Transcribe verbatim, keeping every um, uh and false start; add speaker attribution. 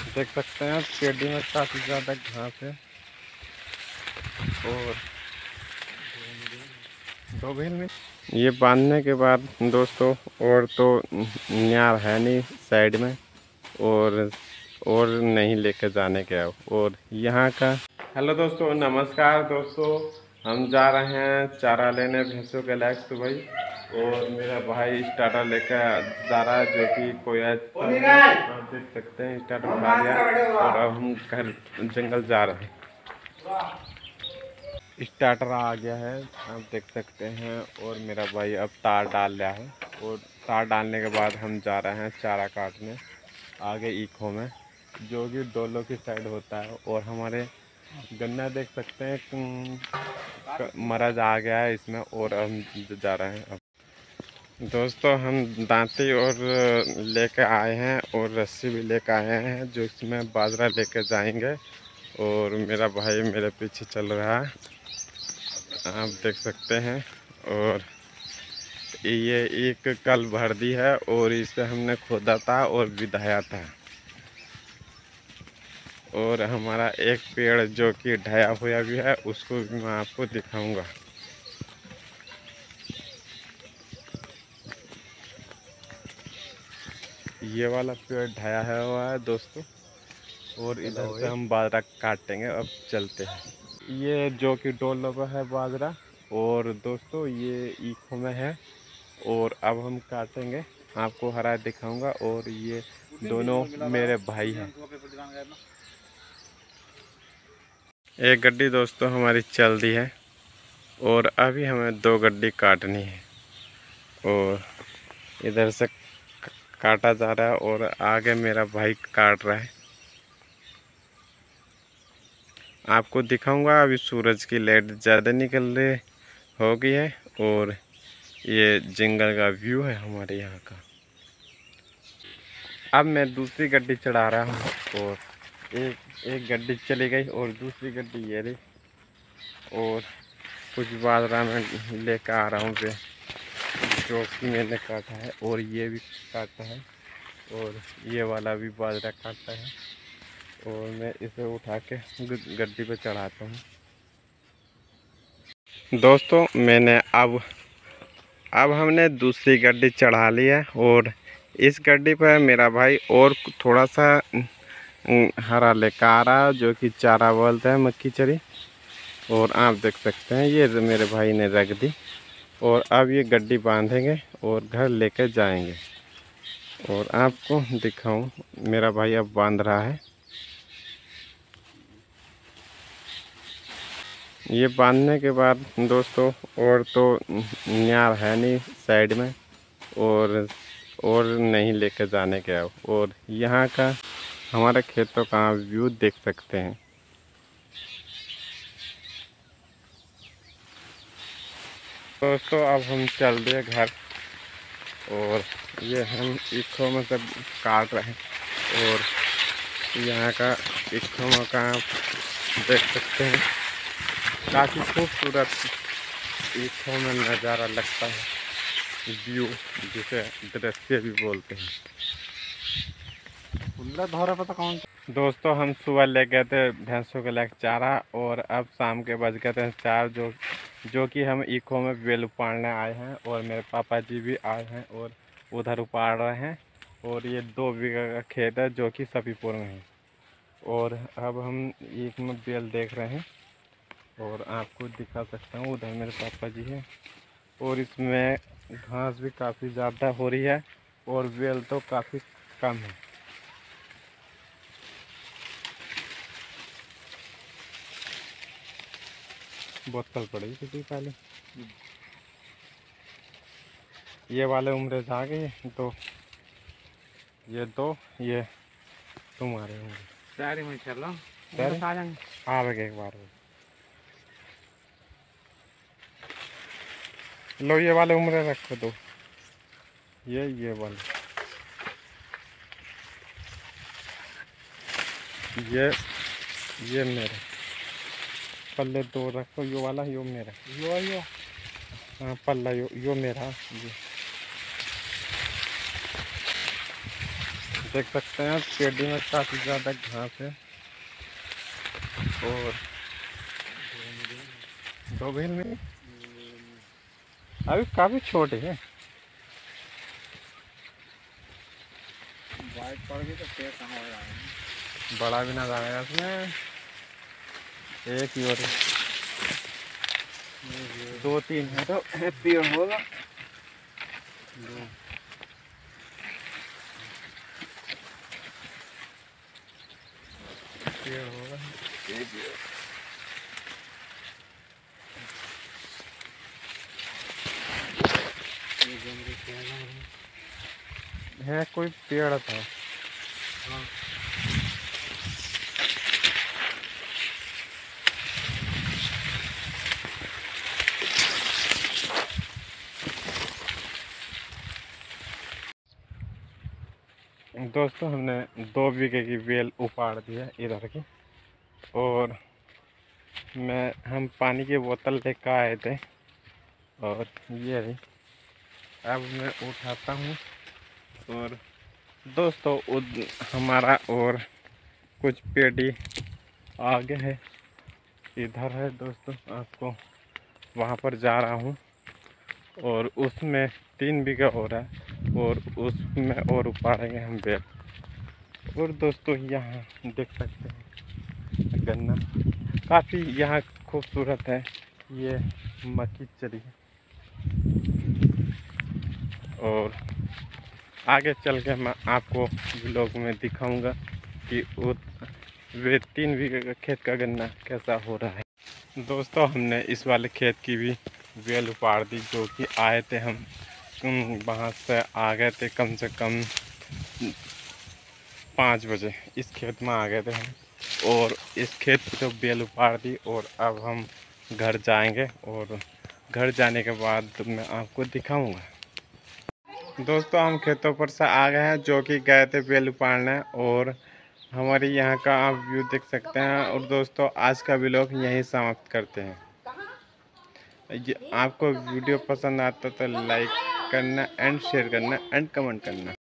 Speaker 1: देख सकते हैं पेड़ी में काफ़ी ज़्यादा घास है और दो भील में ये बांधने के बाद दोस्तों और तो न्यार है नहीं साइड में और और नहीं लेके जाने के अब और यहाँ का। हेलो दोस्तों, नमस्कार दोस्तों। हम जा रहे हैं चारा लेने भैंसों के लायक सुबह और मेरा भाई स्टार्टर लेकर जा रहा है जो कि कोई आप देख सकते हैं स्टार्टर उठा दिया और अब हम घर जंगल जा रहे हैं। स्टार्टर आ गया है आप देख सकते हैं और मेरा भाई अब तार डाल रहा है और तार डालने के बाद हम जा रहे हैं चारा काटने आगे ईखों में जो कि डोलो की साइड होता है। और हमारे गन्ना देख सकते हैं मरज आ गया है इसमें और हम जा रहे हैं। अब दोस्तों हम दांती और लेकर आए हैं और रस्सी भी लेकर आए हैं जो इसमें बाजरा लेकर जाएंगे और मेरा भाई मेरे पीछे चल रहा है आप देख सकते हैं। और ये एक कल भर दी है और इसे हमने खोदा था और बिधाया था और हमारा एक पेड़ जो कि ढाया हुआ भी है उसको भी मैं आपको दिखाऊंगा। ये वाला पेड़ ढाया है हुआ है दोस्तों और इधर से हम बाजरा काटेंगे। अब चलते हैं। ये जो कि डोलो पर है बाजरा और दोस्तों ये ईखों में है और अब हम काटेंगे आपको हरा दिखाऊंगा। और ये दोनों मेरे भाई हैं। एक गड्डी दोस्तों हमारी चल दी है और अभी हमें दो गड्डी काटनी है और इधर से काटा जा रहा है और आगे मेरा भाई काट रहा है आपको दिखाऊंगा। अभी सूरज की लाइट ज़्यादा निकल रही हो गई है और ये जंगल का व्यू है हमारे यहाँ का। अब मैं दूसरी गड्डी चढ़ा रहा हूँ और एक एक गड्डी चली गई और दूसरी गड्डी ये रही और कुछ बाजरा में लेकर आ रहा हूँ पे जो कि मैंने काटा है और ये भी काटा है और ये वाला भी बाजरा काटा है और मैं इसे उठा के गड्डी पे चढ़ाता हूँ। दोस्तों मैंने अब अब हमने दूसरी गड्डी चढ़ा ली है और इस गड्डी पर मेरा भाई और थोड़ा सा हरा लेकर आ रहा है जो कि चारा बोलते हैं मक्की चरी और आप देख सकते हैं ये मेरे भाई ने रख दी और अब ये गड्डी बांधेंगे और घर लेकर जाएंगे और आपको दिखाऊं मेरा भाई अब बांध रहा है। ये बांधने के बाद दोस्तों और तो न्यार है नहीं साइड में और और नहीं लेकर जाने के अब और यहाँ का हमारे खेतों का व्यू देख सकते हैं। दोस्तों अब हम चल रहे घर और ये हम ईखों में सब काट रहे हैं और यहाँ का ईखों का आप देख सकते हैं काफ़ी खूबसूरत ईखों में नज़ारा लगता है व्यू जिसे दृश्य भी बोलते हैं। धोरा पता कौन दोस्तों हम सुबह ले गए थे भैंसों के लायक चारा और अब शाम के बज गए थे चार जो जो कि हम ईखों में बेल उपाड़ने आए हैं और मेरे पापा जी भी आए हैं और उधर उपाड़ रहे हैं और ये दो बीघा का खेत है जो कि सफीपुर में है और अब हम ईख में बेल देख रहे हैं और आपको दिखा सकता हूँ उधर मेरे पापा जी हैं और इसमें घास भी काफ़ी ज़्यादा हो रही है और बेल तो काफ़ी कम है। बोतल पड़ी किसी पहले ये वाले उम्र आ गए तो ये दो ये तुम्हारे होंगे सारे में चल रहा आ गए एक बार लो ये वाले उम्र रखो दो ये ये वाले ये ये मेरे पल्ले दो रखो यो वाला यो मेरा यो यो हाँ पल्ला यो यो मेरा ये देख सकते हैं पेड़ी में काफ़ी ज़्यादा घास है और दो भेल में अभी काफ़ी छोटे हैं।
Speaker 2: बाइक पड़ गई तो पेड़ कहाँ हो रहा है।
Speaker 1: बड़ा भी ना जाएगा इसमें, एक ही और दो तीन है तो पेड़ होगा।
Speaker 2: दो
Speaker 1: पेड़ होगा एक ही है, कोई पेड़ था।
Speaker 2: हाँ
Speaker 1: दोस्तों हमने दो बीघे की बेल उपाड़ दी है इधर की, और मैं हम पानी की बोतल लेकर आए थे और ये रही। अब मैं उठाता हूँ और दोस्तों उद हमारा और कुछ पेड़ी आगे है, इधर है दोस्तों। आपको वहाँ पर जा रहा हूँ और उसमें तीन बीघा हो रहा है और उसमें और उपाड़ेंगे हम बेल। और दोस्तों यहाँ देख सकते हैं गन्ना काफ़ी यहाँ खूबसूरत है। ये मक्की चरी है और आगे चल के मैं आपको व्लॉग में दिखाऊंगा कि वो वे तीन बीघे का खेत का गन्ना कैसा हो रहा है। दोस्तों हमने इस वाले खेत की भी बेल उपाड़ दी, जो कि आए थे हम वहाँ से आ गए थे कम से कम पाँच बजे इस खेत में आ गए थे हम, और इस खेत की तो बेल उपाड़ दी। और अब हम घर जाएंगे और घर जाने के बाद मैं आपको दिखाऊंगा। दोस्तों हम खेतों पर से आ गए हैं, जो कि गए थे बेल उपाड़ने, और हमारे यहाँ का आप व्यू देख सकते हैं। और दोस्तों आज का व्लॉग यहीं समाप्त करते हैं। ये आपको वीडियो पसंद आता तो लाइक करना एंड शेयर करना एंड कमेंट करना।